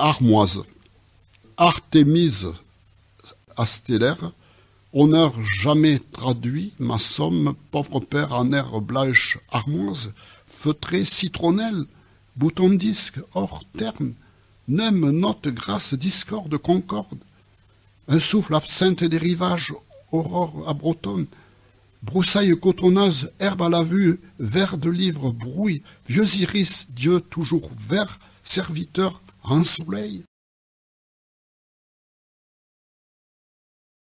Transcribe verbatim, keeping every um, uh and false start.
Armoise, Artémise astellaire, honneur jamais traduit, ma somme, pauvre père en air blanche armoise, feutré citronnelle, bouton disque, or terne, nem note grasse discorde concorde, un souffle absinthe des rivages, aurore à bretonne, broussailles cotonneuses, herbe à la vue, vert de livre, brouille, vieux iris, Dieu toujours vert, serviteur en soleil.